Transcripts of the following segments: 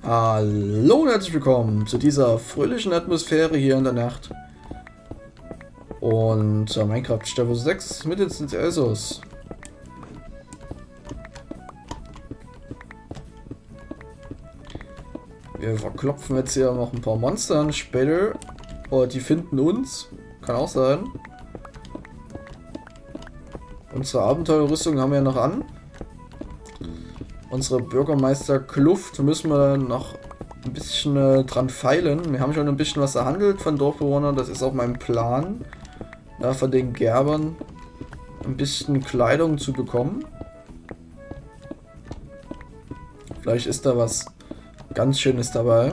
Hallo und herzlich willkommen zu dieser fröhlichen Atmosphäre hier in der Nacht. Und Minecraft Staffel 6 mit ins Essos. Wir verklopfen jetzt hier noch ein paar Monster später. Oh, die finden uns. Kann auch sein. Unsere Abenteuerrüstung haben wir noch an. Unsere Bürgermeister-Kluft müssen wir noch ein bisschen dran feilen. Wir haben schon ein bisschen was erhandelt von Dorfbewohnern. Das ist auch mein Plan, von den Gerbern ein bisschen Kleidung zu bekommen. Vielleicht ist da was ganz Schönes dabei.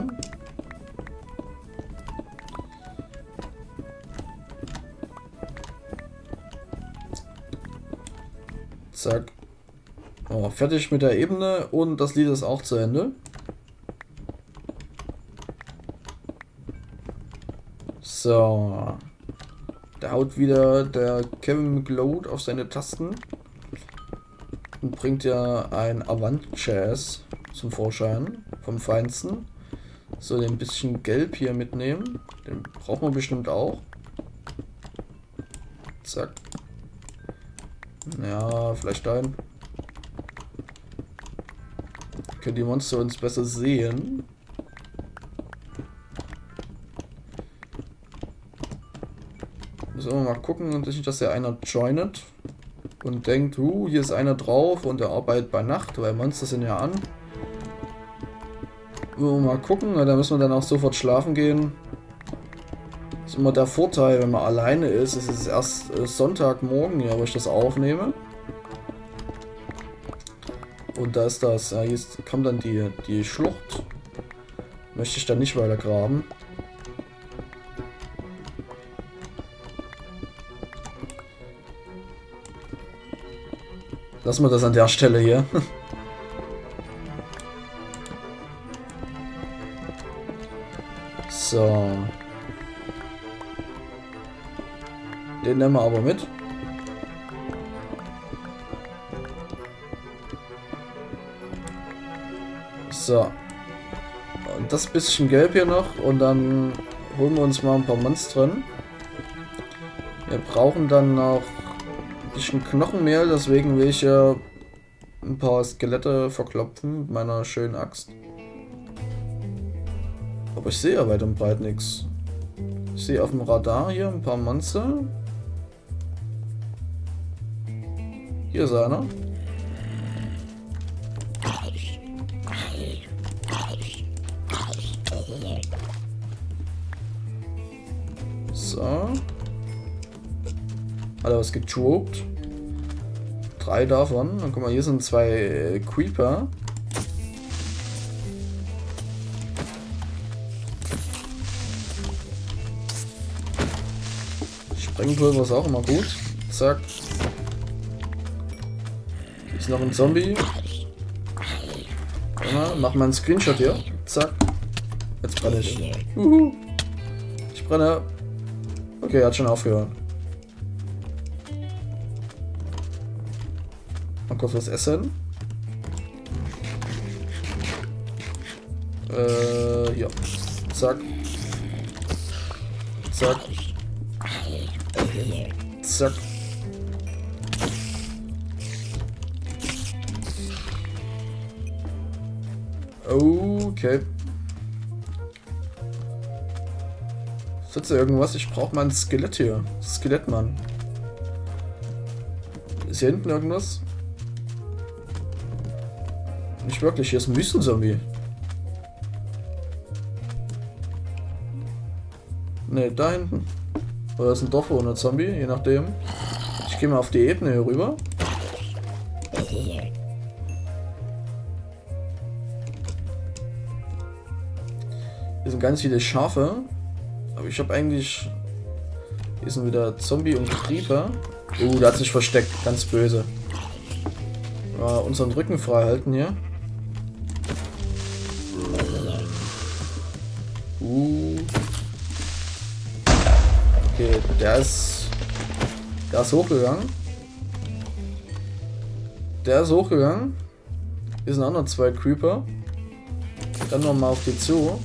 Zack. Oh, fertig mit der Ebene und das Lied ist auch zu Ende. So. Da haut wieder der Kevin McLeod auf seine Tasten und bringt ja ein Avant-Jazz zum Vorschein vom Feinsten. So, den bisschen Gelb hier mitnehmen. Den braucht man bestimmt auch. Zack. Ja, vielleicht dahin. Können die Monster uns besser sehen. Müssen wir mal gucken, nicht, dass ja einer joinet und denkt, hier ist einer drauf und er arbeitet bei Nacht, weil Monster sind ja an. Mal gucken, da müssen wir dann auch sofort schlafen gehen. Das ist immer der Vorteil, wenn man alleine ist. Es ist erst Sonntagmorgen, ja, wo ich das aufnehme. Und da ist das. Ja, hier kommt dann die Schlucht. Möchte ich dann nicht weiter graben. Lassen wir das an der Stelle hier. So. Den nehmen wir aber mit. So. Und das bisschen Gelb hier noch. Und dann holen wir uns mal ein paar Monstren. Wir brauchen dann noch ein bisschen Knochenmehl. Deswegen will ich ja ein paar Skelette verklopfen mit meiner schönen Axt. Aber ich sehe ja weit und breit nichts. Ich sehe auf dem Radar hier ein paar Monster. Hier ist einer. So. Hat er was gedroppt? 3 davon. Dann guck mal, hier sind 2 Creeper. Sprengpulver ist auch immer gut. Zack. Hier ist noch ein Zombie. Ja, mach mal einen Screenshot hier. Zack. Jetzt brenne ich. Ich brenne. Okay, er hat schon aufgehört. Mal kurz was essen. Ja. Zack. Zack. Zack. Okay. Ist da irgendwas? Ich brauche mal ein Skelett hier. Skelettmann. Ist hier hinten irgendwas? Nicht wirklich. Hier ist ein Wüstenzombie. Ne, da hinten. Oder ist ein Dorfbewohner Zombie, je nachdem. Ich gehe mal auf die Ebene hier rüber. Hier sind ganz viele Schafe. Aber ich habe eigentlich... Hier sind wieder Zombie und Creeper. Der hat sich versteckt. Ganz böse. Unseren Rücken frei halten hier. Okay, der ist hochgegangen. Der ist hochgegangen. Hier sind auch noch 2 Creeper. Dann nochmal auf die zu.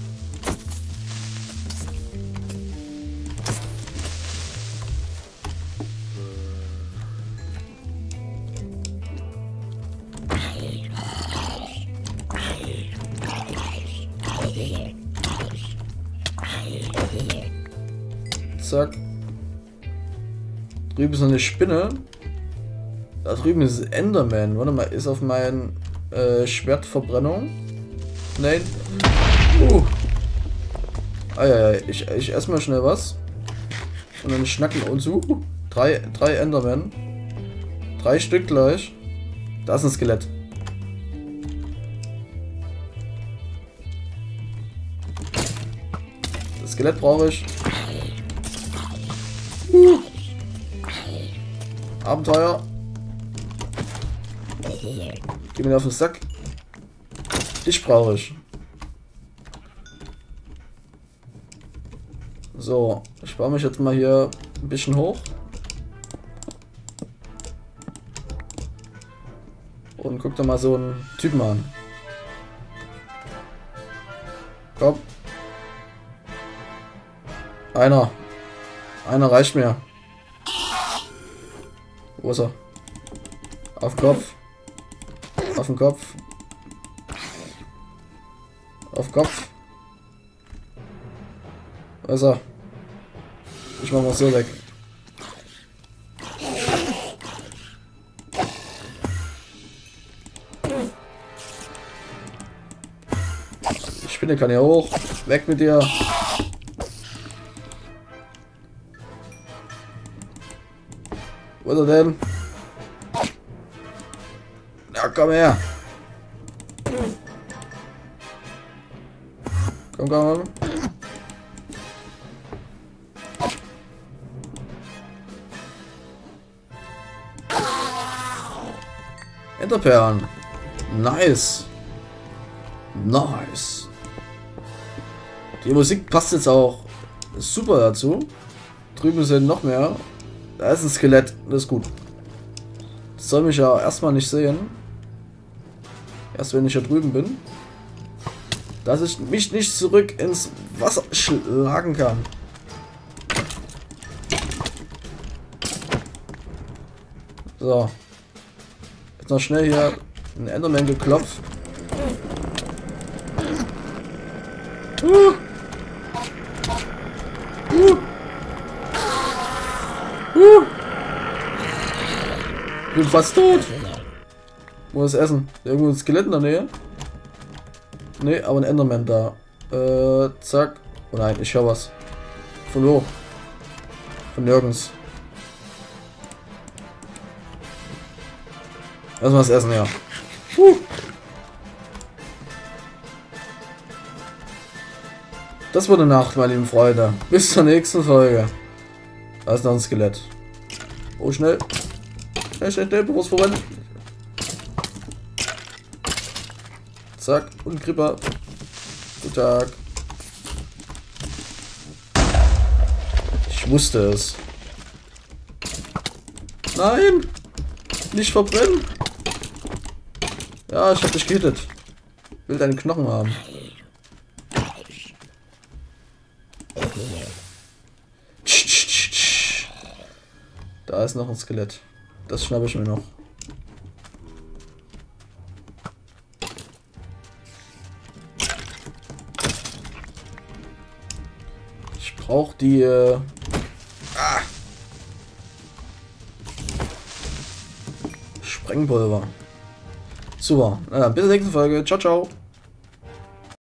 Zack. Drüben ist noch eine Spinne. Da drüben ist Enderman. Warte mal, ist auf mein Schwert Verbrennung? Nein. Ich esse mal schnell was. Und dann schnacken wir uns. Drei Enderman. 3 Stück gleich. Da ist ein Skelett. Das Skelett brauche ich. Abenteuer. Geh mir auf den Sack. Dich brauche ich. So, ich baue mich jetzt mal hier ein bisschen hoch. Und guck dir mal so einen Typen an. Komm. Einer reicht mir. Wo ist er? Auf den Kopf. Auf den Kopf. Auf Kopf. Wo ist er? Ich mach mal so weg. Die Spinne kann ja hoch. Weg mit dir. Wo ist er denn? Ja, komm her. Komm. Enderperlen. Nice. Die Musik passt jetzt auch super dazu. Drüben sind noch mehr. Da ist ein Skelett. Das ist gut. Das soll mich ja erstmal nicht sehen. Erst wenn ich hier drüben bin. Dass ich mich nicht zurück ins Wasser schlagen kann. So. Jetzt noch schnell hier einen Enderman geklopft. Ich bin fast tot. Wo ist Essen? Irgendwo ein Skelett in der Nähe? Ne, aber ein Enderman da. Zack. Oh nein, ich höre was. Von wo? Von nirgends. Lass mal was essen, ja. Das wurde Nacht, meine lieben Freunde. Bis zur nächsten Folge. Da ist noch ein Skelett. Oh, schnell. Schnell, bewusst voran. Zack, und ein Creeper. Guten Tag. Ich wusste es. Nein! Nicht verbrennen! Ja, ich hab dich gehittet. Will deinen Knochen haben. Da ist noch ein Skelett. Das schnappe ich mir noch. Ich brauche die... Sprengpulver. Super. Na dann, bis zur nächsten Folge. Ciao, ciao.